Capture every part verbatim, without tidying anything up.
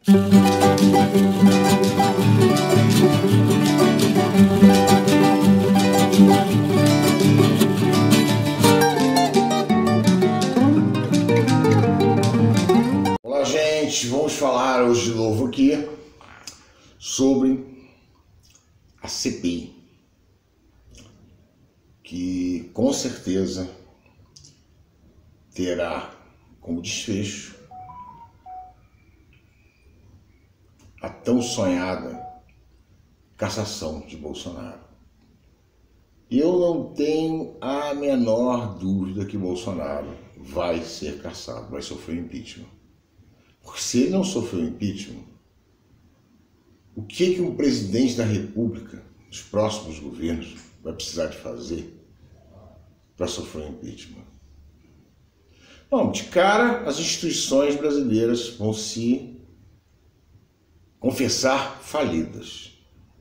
Olá, gente, vamos falar hoje de novo aqui sobre a C P I, que com certeza terá como desfecho a tão sonhada cassação de Bolsonaro. Eu não tenho a menor dúvida que Bolsonaro vai ser cassado, vai sofrer impeachment. Porque se ele não sofreu impeachment, o que, que um presidente da República, os próximos governos, vai precisar de fazer para sofrer impeachment? Bom, de cara, as instituições brasileiras vão se confessar falidas.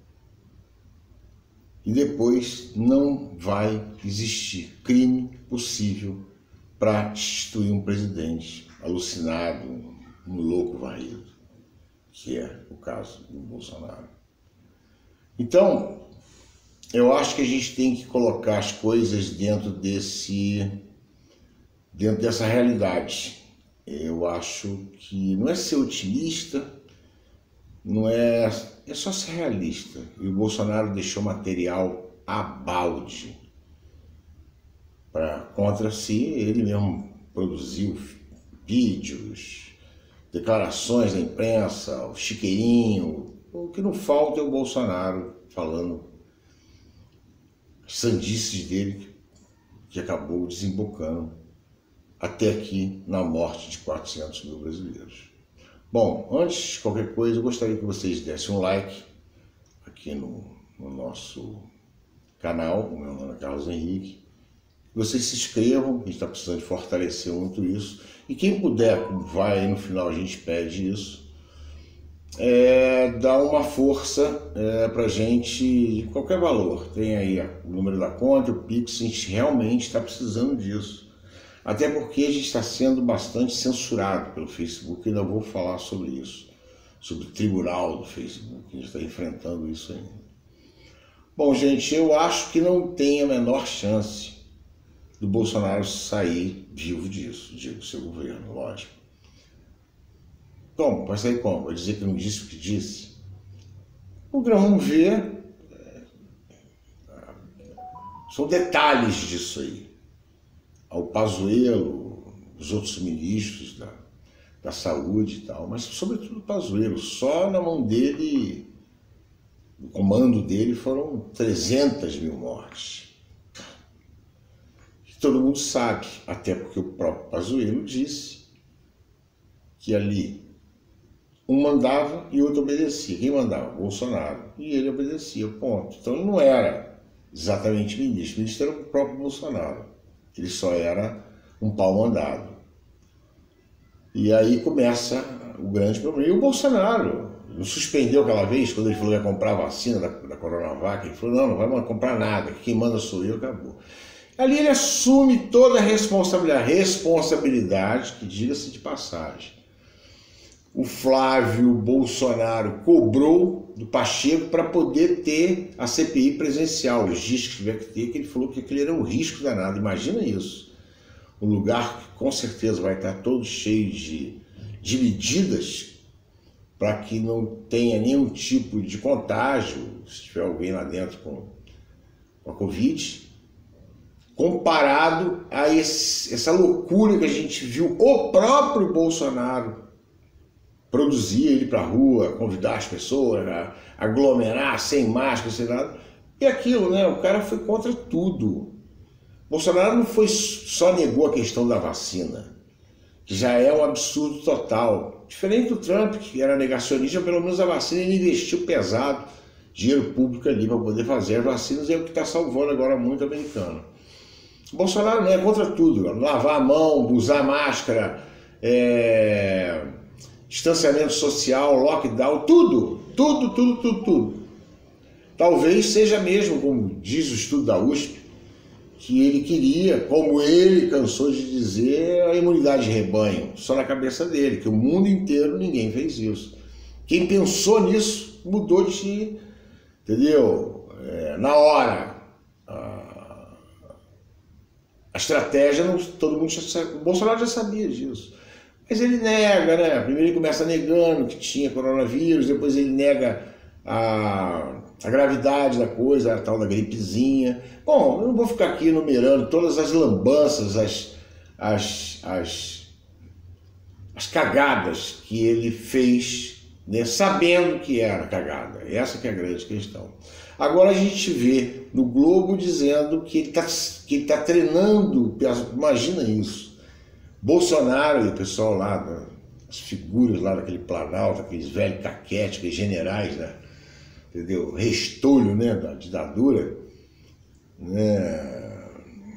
E depois não vai existir crime possível para destituir um presidente alucinado, um louco varrido, que é o caso do Bolsonaro. Então, eu acho que a gente tem que colocar as coisas dentro desse, dentro dessa realidade. Eu acho que não é ser otimista, não é, é só ser realista. E o Bolsonaro deixou material a balde para contra si. Ele mesmo produziu vídeos, declarações na imprensa, o chiqueirinho. O que não falta é o Bolsonaro falando as sandices dele, que acabou desembocando até aqui na morte de quatrocentos mil brasileiros. Bom, antes de qualquer coisa, eu gostaria que vocês dessem um like aqui no, no nosso canal. O meu nome é Carlos Henrique. Que vocês se inscrevam, a gente está precisando de fortalecer muito isso. E quem puder, vai aí no final, a gente pede isso, é, dá uma força é, para a gente de qualquer valor. Tem aí o número da conta, o Pix, a gente realmente está precisando disso. Até porque a gente está sendo bastante censurado pelo Facebook, ainda vou falar sobre isso, sobre o tribunal do Facebook, a gente está enfrentando isso ainda. Bom, gente, eu acho que não tem a menor chance do Bolsonaro sair vivo disso, digo, seu governo, lógico. Como? Vai sair como? Vai dizer que não disse o que disse? O que nós vamos ver são detalhes disso aí. Ao Pazuello, os outros ministros da, da saúde e tal, mas sobretudo o Pazuello. Só na mão dele, no comando dele, foram trezentas mil mortes. E todo mundo sabe, até porque o próprio Pazuello disse que ali um mandava e outro obedecia. Quem mandava? Bolsonaro. E ele obedecia, ponto. Então ele não era exatamente ministro. O ministro era o próprio Bolsonaro. Ele só era um pau mandado. E aí começa o grande problema. E o Bolsonaro não suspendeu aquela vez, quando ele falou que ia comprar a vacina da, da Coronavac. Ele falou, não, não vai comprar nada, quem manda sou eu, acabou. Ali ele assume toda a responsabilidade, responsabilidade que, diga-se de passagem, o Flávio Bolsonaro cobrou do Pacheco para poder ter a C P I presencial. Os dias que tiver que ter, que ele falou que aquele era um risco danado. Imagina isso. Um lugar que com certeza vai estar todo cheio de, de medidas para que não tenha nenhum tipo de contágio, se tiver alguém lá dentro com, com a Covid, comparado a esse, essa loucura que a gente viu o próprio Bolsonaro produzir, ele para a rua, convidar as pessoas a aglomerar sem máscara, sem nada. E aquilo, né? O cara foi contra tudo. Bolsonaro não foi só negou a questão da vacina, que já é um absurdo total. Diferente do Trump, que era negacionista, pelo menos a vacina ele investiu pesado, dinheiro público ali para poder fazer as vacinas, é o que está salvando agora muito americano. O Bolsonaro não é contra tudo, lavar a mão, usar máscara, é... distanciamento social, lockdown, tudo, tudo, tudo, tudo, tudo. Talvez seja mesmo, como diz o estudo da U S P, que ele queria, como ele cansou de dizer, a imunidade de rebanho, só na cabeça dele, que o mundo inteiro ninguém fez isso. Quem pensou nisso mudou de, entendeu? É, na hora. A, a estratégia, não, todo mundo já, o Bolsonaro já sabia disso. Mas ele nega, né? Primeiro ele começa negando que tinha coronavírus, depois ele nega a, a gravidade da coisa, a tal da gripezinha. Bom, eu não vou ficar aqui enumerando todas as lambanças, as, as, as, as cagadas que ele fez, né? Sabendo que era cagada. Essa que é a grande questão. Agora a gente vê no Globo dizendo que ele está que ele tá treinando, imagina isso. Bolsonaro e o pessoal lá, as figuras lá daquele Planalto, aqueles velhos caquetes, aqueles generais, né? Entendeu? Restolho, né, da ditadura, né?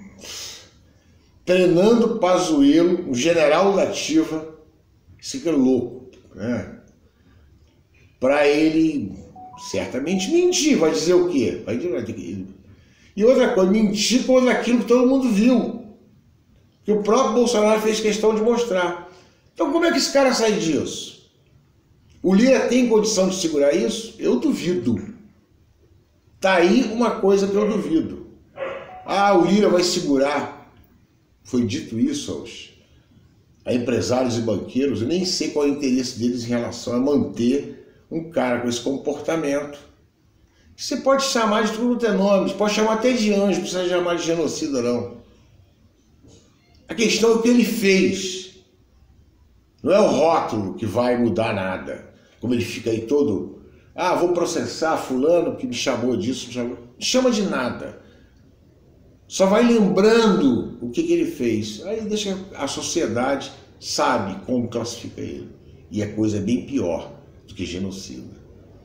Treinando Pazuello, o general da ativa, esse que é louco, né? Para ele certamente mentir, vai dizer o quê? Vai dizer... E outra coisa, mentir contra aquilo que todo mundo viu. Que o próprio Bolsonaro fez questão de mostrar. Então como é que esse cara sai disso? O Lira tem condição de segurar isso? Eu duvido. Tá aí uma coisa que eu duvido. Ah, o Lira vai segurar. Foi dito isso aos a empresários e banqueiros. Eu nem sei qual é o interesse deles em relação a manter um cara com esse comportamento. Você pode chamar de tudo não ter nome, pode chamar até de anjo, não precisa chamar de genocida não. A questão é o que ele fez. Não é o rótulo que vai mudar nada. Como ele fica aí todo... Ah, vou processar fulano que me chamou disso. Me chamou... Não chama de nada. Só vai lembrando o que, que ele fez. Aí deixa a sociedade sabe como classifica ele. E a coisa é bem pior do que genocida.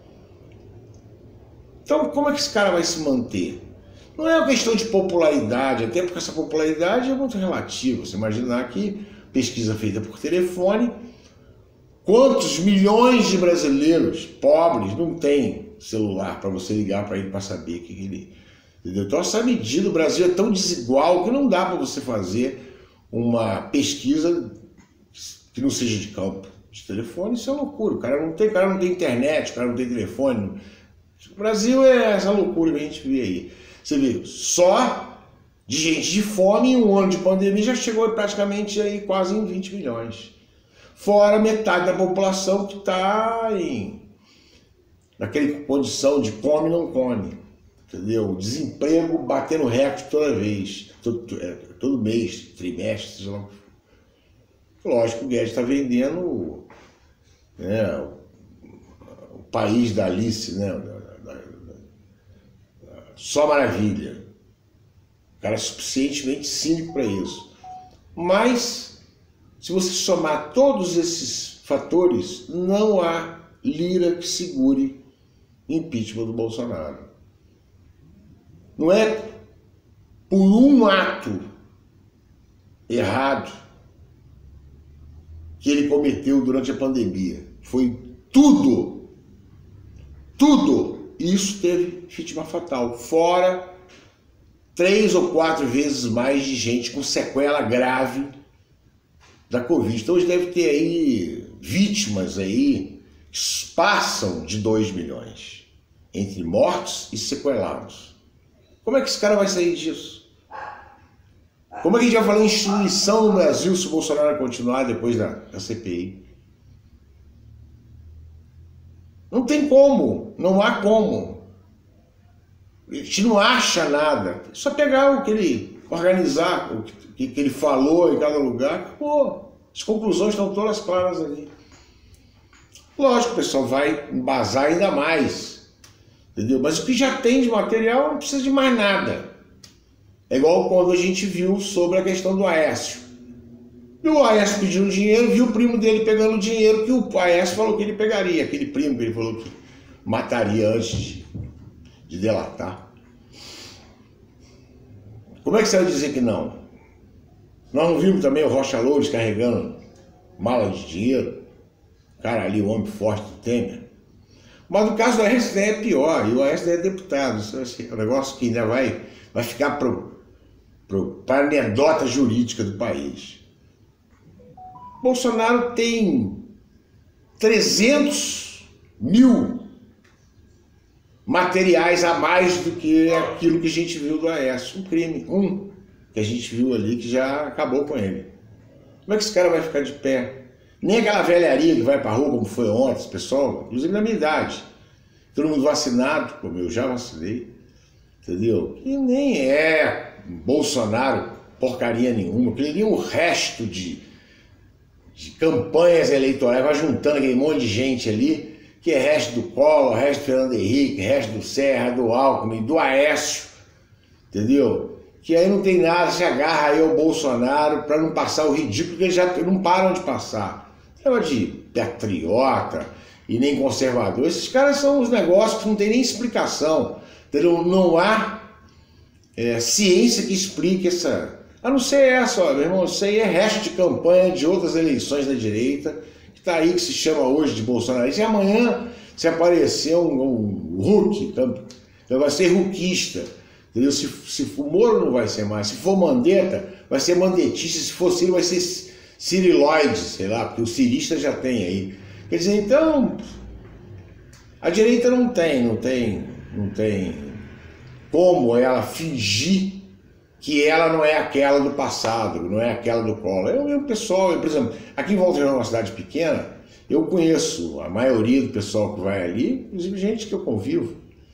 Então como é que esse cara vai se manter? Não é uma questão de popularidade, até porque essa popularidade é muito relativa. Você imaginar que pesquisa feita por telefone, quantos milhões de brasileiros pobres não têm celular para você ligar para ele para saber o que ele... Entendeu? Então essa medida, o Brasil é tão desigual que não dá para você fazer uma pesquisa que não seja de campo de telefone. Isso é loucura. O cara não tem, o cara não tem internet, o cara não tem telefone. O Brasil é essa loucura que a gente vê aí. Você vê, só de gente de fome em um ano de pandemia já chegou praticamente aí quase em vinte milhões. Fora metade da população que está em naquela condição de come e não come. Entendeu? Desemprego batendo recorde toda vez, todo, todo mês, trimestre, seja lá. Lógico que o Guedes está vendendo, né, o, o país da Alice, né? Só maravilha. O cara é suficientemente cínico para isso. Mas, se você somar todos esses fatores, não há Lira que segure impeachment do Bolsonaro. Não é por um ato errado que ele cometeu durante a pandemia. Foi tudo, tudo. E isso teve vítima fatal, fora três ou quatro vezes mais de gente com sequela grave da Covid. Então, hoje deve ter aí vítimas aí que passam de dois milhões, entre mortos e sequelados. Como é que esse cara vai sair disso? Como é que a gente vai falar em instituição no Brasil se o Bolsonaro continuar depois da, da C P I? Não tem como, não há como. A gente não acha nada. É só pegar o que ele, organizar o que, que ele falou em cada lugar, acabou. As conclusões estão todas claras ali. Lógico, o pessoal vai embasar ainda mais, entendeu? Mas o que já tem de material não precisa de mais nada. É igual quando a gente viu sobre a questão do Aécio. E o Aécio pedindo dinheiro, viu o primo dele pegando dinheiro que o Aécio falou que ele pegaria, aquele primo que ele falou que mataria antes de, de delatar. Como é que você vai dizer que não? Nós não vimos também o Rocha Loures carregando mala de dinheiro? Cara, ali o homem forte do Temer. Mas no caso do Aécio daí é pior, e o Aécio daí é deputado. Isso é um negócio que ainda vai, vai ficar para a anedota jurídica do país. Bolsonaro tem trezentos mil materiais a mais do que aquilo que a gente viu do Aécio. Um crime, um, que a gente viu ali que já acabou com ele. Como é que esse cara vai ficar de pé? Nem aquela velharia que vai pra rua, como foi ontem, esse pessoal, inclusive na minha idade. Todo mundo vacinado, como eu já vacinei, entendeu? E nem é Bolsonaro porcaria nenhuma, porque ele é um resto de, de campanhas eleitorais, vai juntando aquele monte de gente ali, que é resto do Collor, resto do Fernando Henrique, resto do Serra, do Alckmin, do Aécio, entendeu? Que aí não tem nada, se agarra aí ao Bolsonaro para não passar o ridículo que eles já não param de passar. Não de patriota e nem conservador. Esses caras são os negócios que não tem nem explicação, entendeu? Não há é, ciência que explique essa... A não ser essa, ó, meu irmão, isso aí é resto de campanha de outras eleições da direita, que está aí, que se chama hoje de bolsonarista, e amanhã, se aparecer um, um Huck, vai ser ruquista, entendeu? Se, se for Moro, não vai ser mais. Se for Mandetta, vai ser mandetista. Se for Ciro, vai ser ciriloide, sei lá, porque o cirista já tem aí. Quer dizer, então, a direita não tem, não tem, não tem como ela fingir que ela não é aquela do passado, não é aquela do Collor. Eu mesmo pessoal, eu, por exemplo, aqui em Volta Redonda, uma cidade pequena, eu conheço a maioria do pessoal que vai ali, inclusive gente que eu convivo,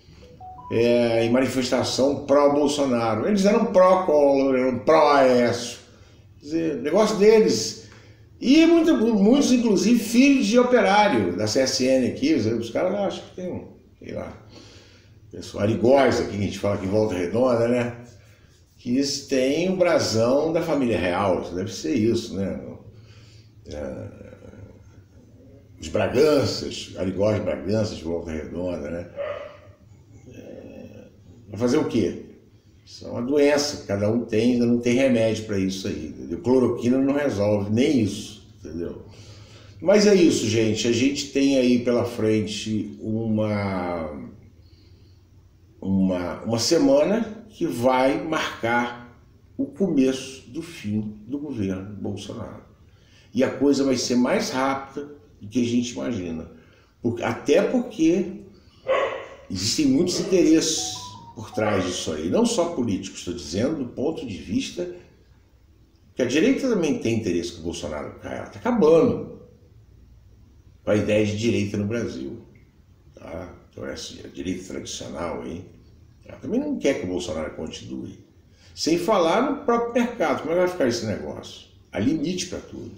é, em manifestação pró-Bolsonaro. Eles eram pró-Collor, eram pró-Aécio. Quer dizer, negócio deles. E muito, muitos, inclusive, filhos de operário da C S N aqui, os caras acham que tem um, sei lá, pessoal, arigóis aqui, que a gente fala aqui em Volta Redonda, né? Que eles têm o brasão da família real, deve ser isso, né? É, os Braganças, arigóis Braganças de Volta Redonda, né? É, vai fazer o quê? Isso é uma doença que cada um tem, ainda não tem remédio para isso aí, entendeu? Cloroquina não resolve nem isso, entendeu? Mas é isso, gente. A gente tem aí pela frente uma, uma, uma semana que vai marcar o começo do fim do governo Bolsonaro. E a coisa vai ser mais rápida do que a gente imagina. Porque, até porque existem muitos interesses por trás disso aí. Não só políticos, estou dizendo do ponto de vista que a direita também tem interesse que o Bolsonaro caia. Ela está acabando com a ideia de direita no Brasil. Tá? Então essa a direita tradicional aí, ela também não quer que o Bolsonaro continue. Sem falar no próprio mercado. Como é que vai ficar esse negócio? Há limite para tudo.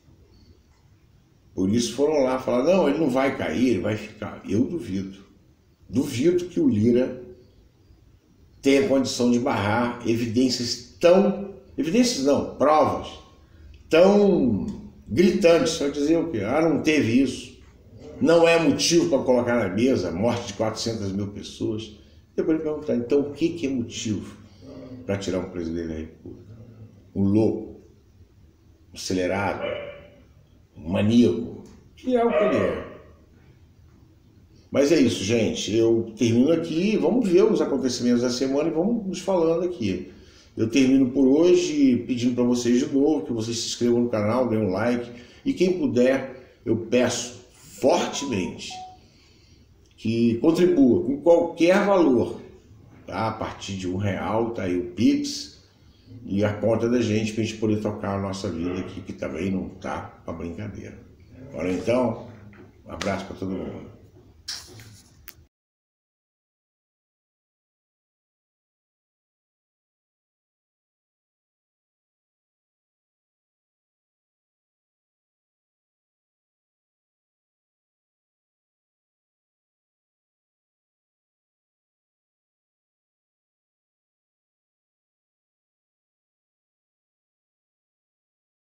Por isso foram lá falar, não, ele não vai cair, ele vai ficar. Eu duvido. Duvido que o Lira tenha condição de barrar evidências tão... Evidências não, provas tão gritantes. Só dizer o quê? Ah, não teve isso. Não é motivo para colocar na mesa a morte de quatrocentas mil pessoas. Depois ele perguntar, então o que, que é motivo para tirar um presidente da República? Um louco, um acelerado, um maníaco, que é o que ele é. Mas é isso, gente. Eu termino aqui, vamos ver os acontecimentos da semana e vamos nos falando aqui. Eu termino por hoje pedindo para vocês de novo que vocês se inscrevam no canal, deem um like. E quem puder, eu peço fortemente que contribua com qualquer valor, tá? A partir de um real, tá aí o Pix e a conta da gente para a gente poder tocar a nossa vida aqui, que também não tá para brincadeira. Agora então, um abraço para todo mundo.